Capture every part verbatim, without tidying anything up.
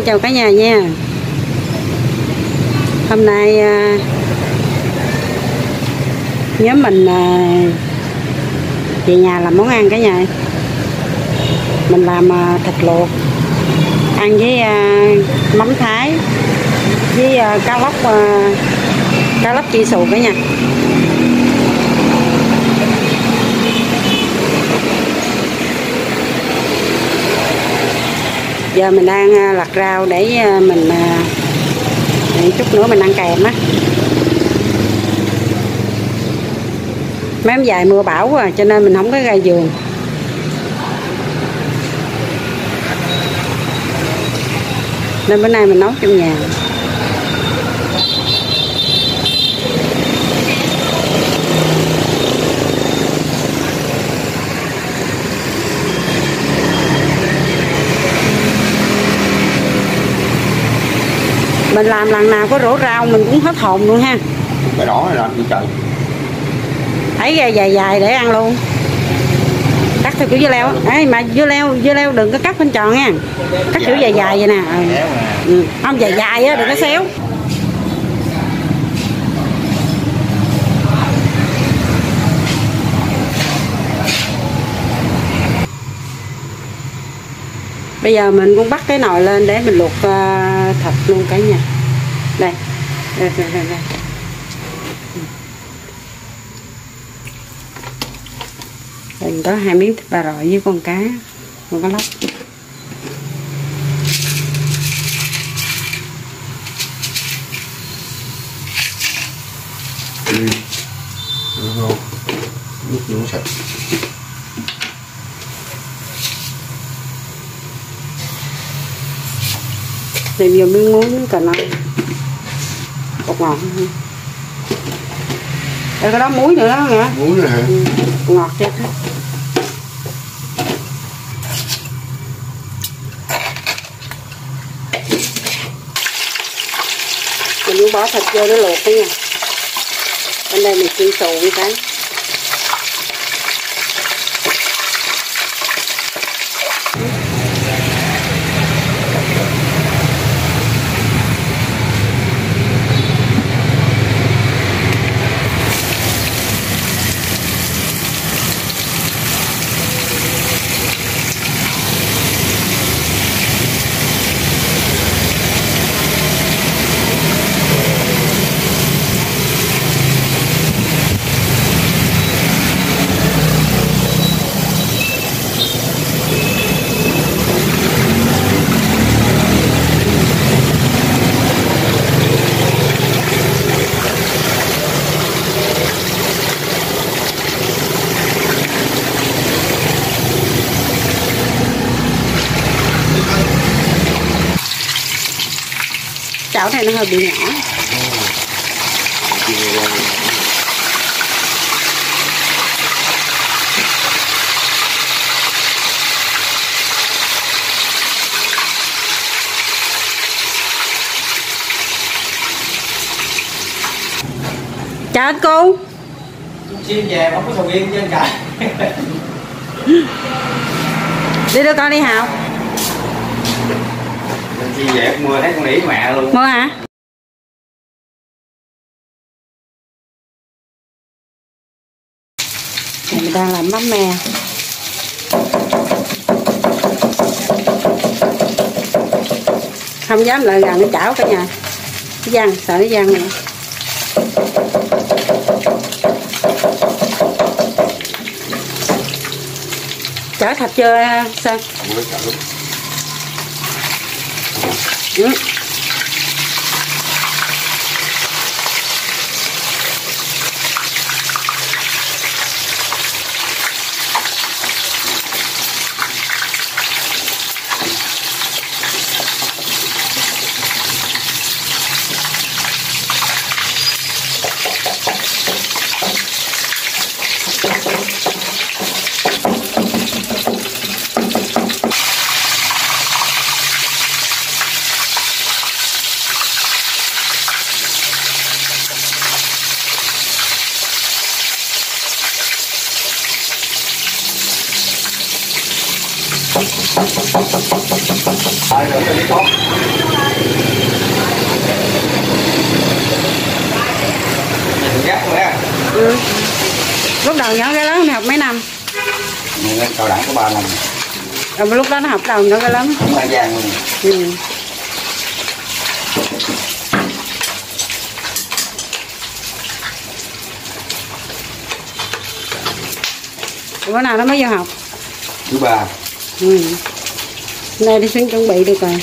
Xin chào cả nhà nha. Hôm nay à, nhóm mình à, về nhà làm món ăn cả nhà. Mình làm à, thịt luộc ăn với à, mắm thái với à, cá lóc à, cá lóc chiên xù cả nhà. Giờ mình đang à, lặt rau để à, mình à, để chút nữa mình ăn kèm á. Mấy hôm dài mưa bão quá cho nên mình không có ra vườn. Nên bữa nay mình nấu trong nhà. Mình làm lần nào có rổ rau mình cũng hết hồn luôn ha. Cái đó làm gì trời. Thấy ra dài dài để ăn luôn. Cắt theo kiểu dưa leo. Ê mà dưa leo, dưa leo đừng có cắt bên tròn nha. Cắt kiểu dài dài vậy nè. Ừ. Không dài dài á, đừng có xéo. Bây giờ mình cũng bắt cái nồi lên để mình luộc uh, thịt luôn cả nhà. Đây. Đây, đây, đây, đây. Đây có hai miếng thịt ba rọi với con cá, con cá lóc. Ừ. Nước nước nướng sạch. Tìm vô miếng muối miếng cà non bột ngọt. Đây cái đó muối nữa đó nha. Muối nữa hả? Ừ, ngọt chết hết. Mình cũng bỏ thịt vô để luộc đó nha. Bên đây mình chiên xù với cái. Chảo này nó hơi bị nhỏ. Chào anh cô. Chim về không có sầu riêng trên cả. Đi đưa con đi Hào. Chi về mưa thấy con nỉ mẹ luôn. Mưa hả? Này mình đang làm mắm me. Không dám lại gần cái chảo cả nhà. Cái văng, sợ cái văng này. Chở thịt chưa Sơn? Ừ. Rồi, rồi cho đi tốt. Mình gắt rồi á. Ừ. Lúc đầu nhỏ cái lớn này học mấy năm? Mình lên cao đẳng có ba năm. Rồi lúc đó nó học đầu nhỏ cái lớn. Cũng An Giang luôn. Ừ. Bữa nào nó mới vô học? Thứ ba. Ừ. Đây đi xuống chuẩn bị được rồi.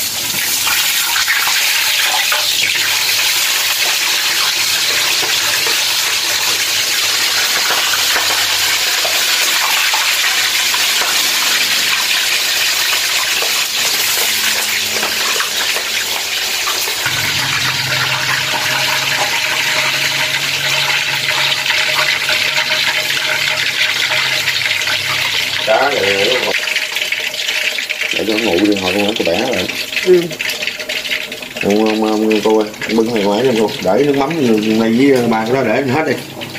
Cá rồi để cho nó ngủ đi hồi con cho bé rồi. Ừ. Ông, ông, ông cô ơi, bưng này ngoài đi cô, để nước mắm này với bàn đó để hết đi.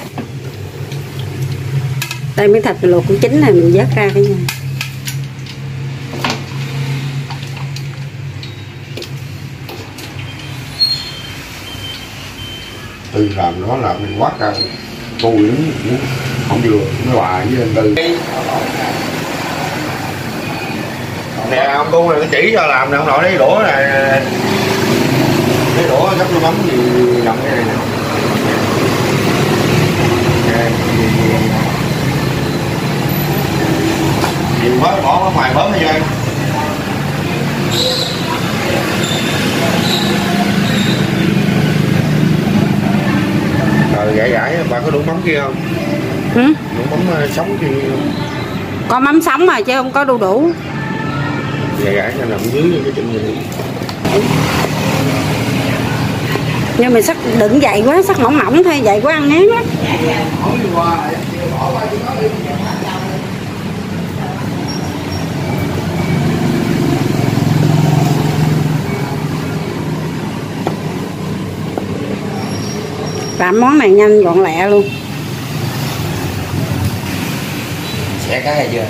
Đây miếng thịt luộc cũng chín này mình vớt ra cái nha. Từ làm nó là mình quát ra cô cũng không vừa mới hòa với anh Tư. Nè ông cô này nó chỉ cho làm nè ông nội, lấy đũa này, lấy đũa gấp nước mắm gì nằm cái này nè. Gì bớt bỏ ở ngoài bớt hay chưa? Rồi gãi gãi bà có đủ mắm kia không? Ừ? Đủ mắm sống kia không? Có mắm sống mà chứ không có đu đủ. Gãi gãi cho nằm dưới cái chừng gì. Nhưng mà sắc đừng dày quá, sắc mỏng mỏng thôi, dày quá ăn ngán lắm. Làm món này nhanh gọn lẹ luôn. Xẻ cá hay chưa?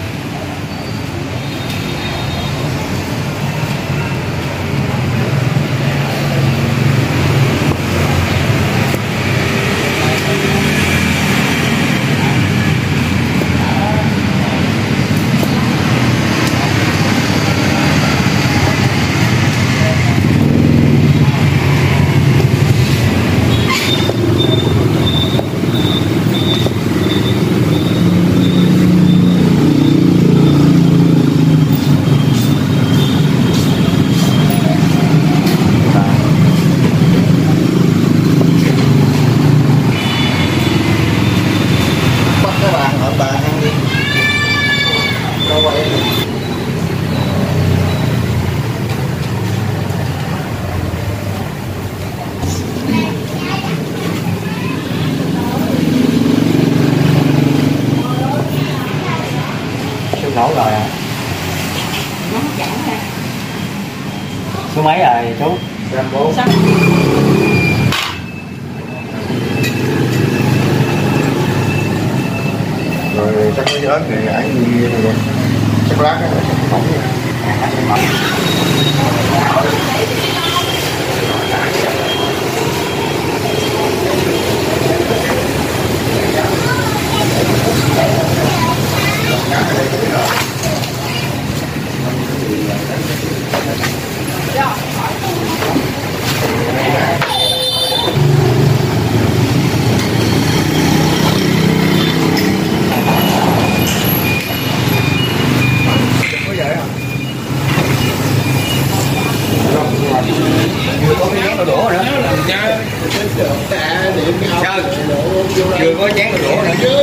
Nấu rồi à? Số mấy rồi chú? Trăm bốn. Rồi chắc cái ớt này ăn gì rồi. Chắc lát á, mỏng nha. Vừa có cái chén đổ đũa nữa. Chơi. Vừa có chén đổ đũa nữa.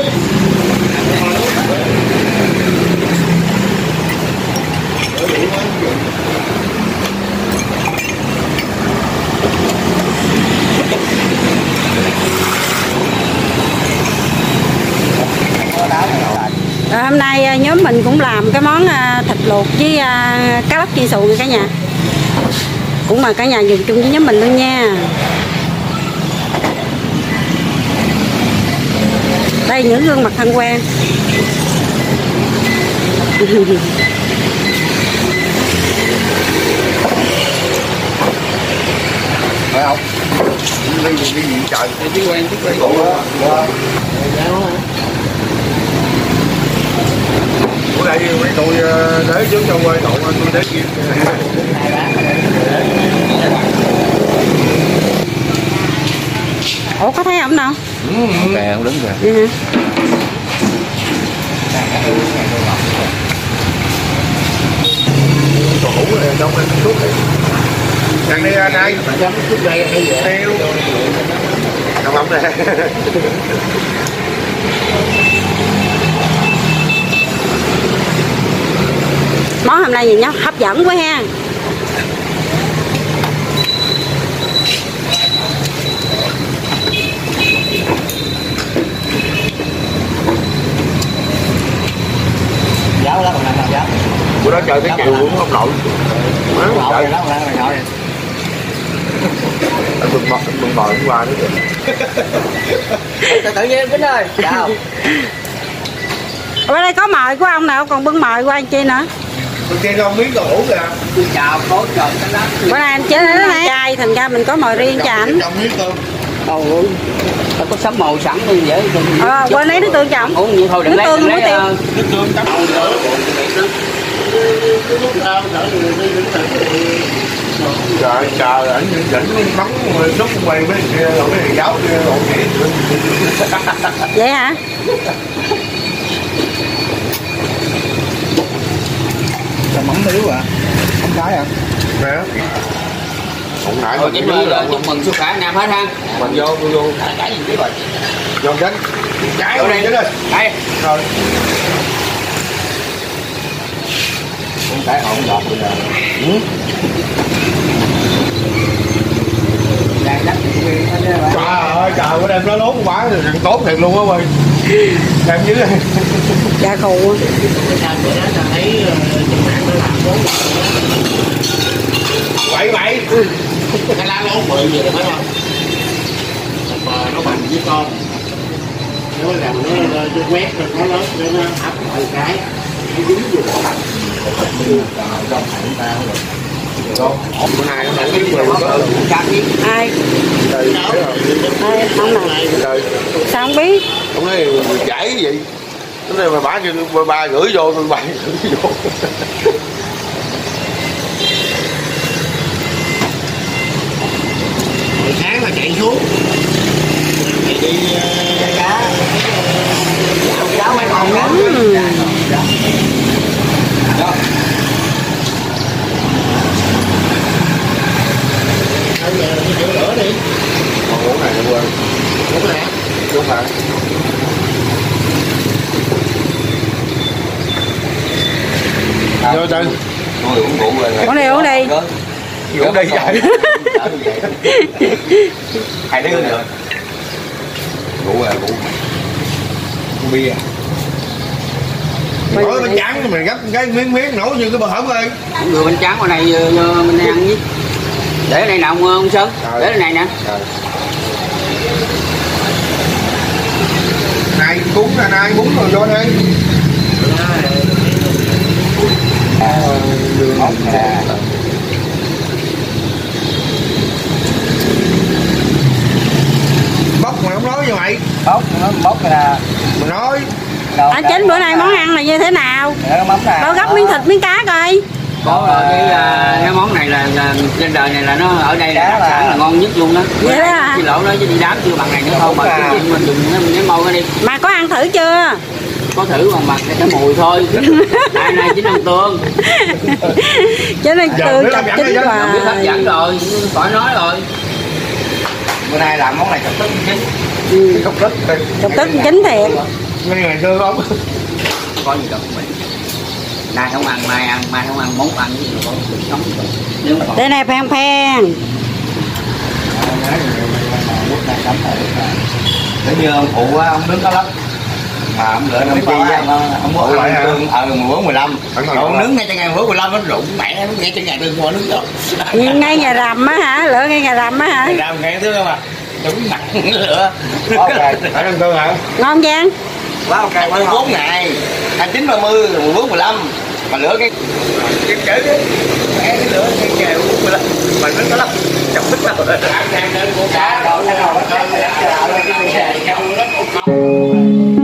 Rồi hôm nay nhóm mình cũng làm cái món thịt luộc với cá lóc chiên xù cả nhà. Cũng mời cả nhà dùng chung với nhóm mình luôn nha. Đây những gương mặt thân quen. không? Đi đi gì trời. Đi quen chứ quen. Ủa. Bữa nay mấy tôi để trước trong quay cậu tôi để kia. Ủa có thấy ổng đâu? Ừ, kè ông đứng kìa. Ừ. Còn hũ này trong đây chút này. Đang đi ra đây. Chấm chút đây hay gì? Tiêu. Không ấm đây. Món hôm nay gì nhá, hấp dẫn quá ha. Giáo đó còn làm làm giáo. Bữa đó chơi cái chiều cũng không nổi. Ngộ rồi đó, ngộ rồi. Anh mừng mời, mừng mời hôm qua nữa kìa. Tự tự nhiên Vinh ơi. Chào. Ở đây có mời của ông nào còn bưng mời của anh chi nữa. Tôi chơi không miếng còn uống kìa. Tôi chào cố trời cái đó. Bữa nay anh chế nó này chai thành ra mình có mời riêng cho ảnh. Trong miếng cơm. Ồ, tao có sắm màu sẵn luôn vậy. Ờ, quên lấy nước tương cho ổng. Uống vậy thôi đừng nước lấy, tương đừng không lấy có tiêu. nước tương chấm màu nữa. Trời trời ảnh dẫn bắn lúc quay với kia rồi cái giáo kia rồi vậy. Vậy hả? Sao mắm yếu à? Không cái à? Nè. Không nãy Rồi chúc mừng chúc mừng sức khỏe Nam hết ha. Mình vô vô vô. Cái gì vậy? Vô chánh. Trái ở đây chứ đây. Đây. Rồi. Không cái ổn giọt bây giờ. Ừ. Đang đắt thì nguyên hết đó bạn. Trời ơi trời bữa đêm nó lốn quá thì tốt thiệt luôn á quay. Em dưới đây. Dạ khù. Sao bữa đó tao thấy trên mạng nó làm bốn Vậy vậy. cái lá lốt bự vậy phải không? Mà nó bằng với con. Nếu làm nó nó quét rồi nó lớn để nó ấp mọi cái. Nó dính vô bộ bằng. Trong thẳng tao rồi. Bữa nay nó không biết người có Ai? trời Ai không nào? trời Sao không biết? không nói chảy cái gì cái này mà bả cho ba gửi vô tôi ba gửi vô Hồi sáng là chạy xuống chạy đi cá cá mấy con cá đó bây giờ đi chịu lửa đi còn uống này nữa quên đúng nè đúng hả vô chơi tôi uống rượu rồi Uống đi uống đi. uống đi chạy hai đứa nữa rượu là rượu bia nói bánh tráng mày gấp cái miếng miếng nổi như cái bờ hổng ơi người bánh tráng ở đây mình ăn với để đây nào ông Sơn để đây này nè này cúng là này bún rồi vô đây bóc mà không nói như vậy bóc nó bóc là mình nói Anh Chính bữa nay món ăn là như thế nào? Đâu gấp miếng thịt miếng cá coi. có cái uh, cái món này là, là trên đời này là nó ở đây là đặc sản là ngon nhất luôn đó. Vậy đó hả? Cái lỗ đó chứ đi đám chưa bằng này nữa thôi mà cái gì mình dùng nó mình nhắm môi nó đi. Mà có ăn thử chưa? Có thử bằng mặt cái mùi thôi. Nay nay chính ăn tương. Chứ nên tương chọc chính Biết hấp hoài. dẫn rồi, khỏi nói rồi. Bữa nay làm món này chọc tức chính. Ừ. cốc đất đây Chọc tức chính thiệt. ngay ngày xưa không Có gì đâu mình. Nay không ăn, mai ăn, mai không ăn, món ăn cái gì mà có cuộc sống rồi. Nếu mà Đây này phen phen. nếu như ông phụ á, ông đứng có lắm mà ông lựa năm chi á, ông muốn ăn tương ờ mười bốn mười lăm ông nướng ngay trên ngày mười bốn mười lăm nó rụng mẹ nó ngay trên ngày tương ngon nướng đó Ngay nhà rằm á hả? Lựa ngay nhà rằm á hả? làm ngay thứ không à đúng nặng lựa phải ăn cơm hả Ngon Giang? quá ok mười bốn ngày hai chín ba mươi mười bốn mười lăm mà lựa cái cái chữ cái lửa cái kèo của mình mình rất lắm chọc thích lắm rồi đang lên con cá rồi nó rồi nó lên lên cái xe trong nó con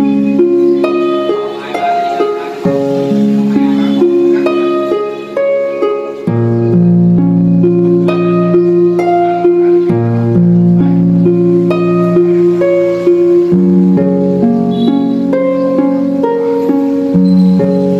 Hãy subscribe cho kênh Ghiền Mì Gõ để không bỏ lỡ